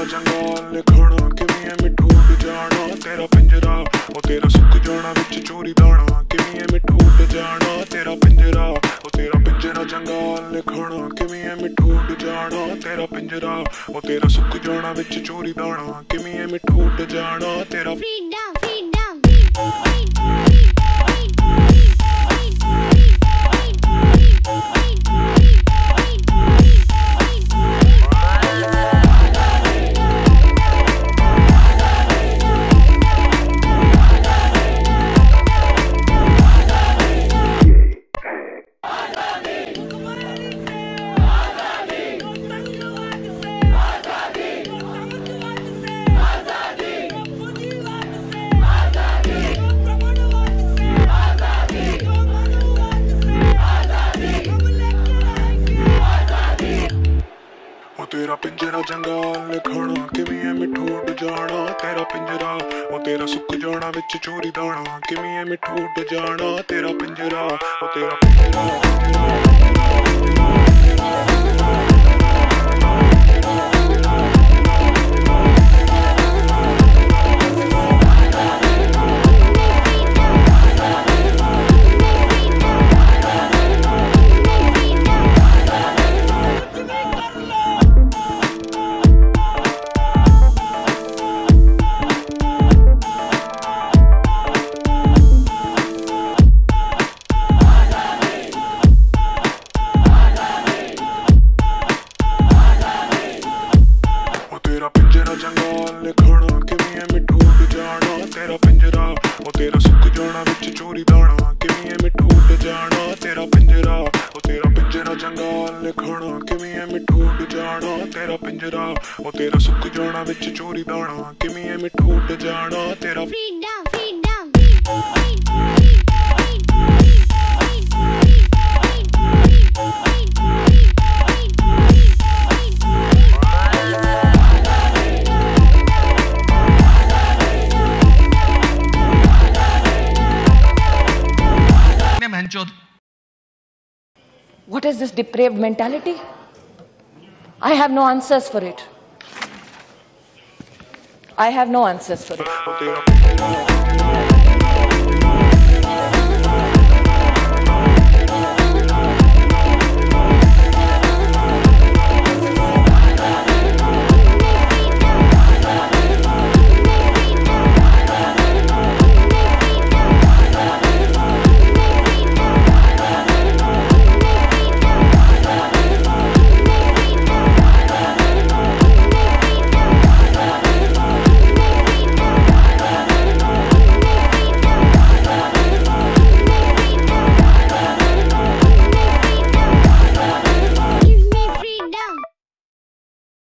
जंगाल खाना किवें मिठू उड़ जाना तेरा पिंजरा ओ तेरा सुक जाना विच चोरी दाना किवें मिठू उड़ जाना तेरा पिंजरा ओ तेरा पिंजरा जंगाल खाना किवें मिठू उड़ जाना तेरा पिंजरा ओ तेरा सुक जाना विच चोरी दाना किवें मिठू उड़ जाना तेरा फ्रीडम फ्रीडम तेरा पिंजरा जंगाल खाना किवें मिठू उड़ जाना तेरा पिंजरा ओ तेरा सुक जाना विच चोरी दाना किवें मिठू उड़ जाना तेरा पिंजरा ओ तेरा पिंजरा तेरा पिंजरा जंगाल खाना किवें मिठू उड़ जाना तेरा पिंजरा ओ तेरा सुक जाना विच चोरी दाना किवें मिठू उड़ जाना तेरा पिंजरा ओ तेरा पिंजरा जंगाल खाना किवें मिठू उड़ जाना तेरा पिंजरा ओ तेरा सुक जाना विच चोरी दाना किवें मिठू उड़ जाना तेरा freedom freedom What is this depraved mentality? I have no answers for it. I have no answers for it.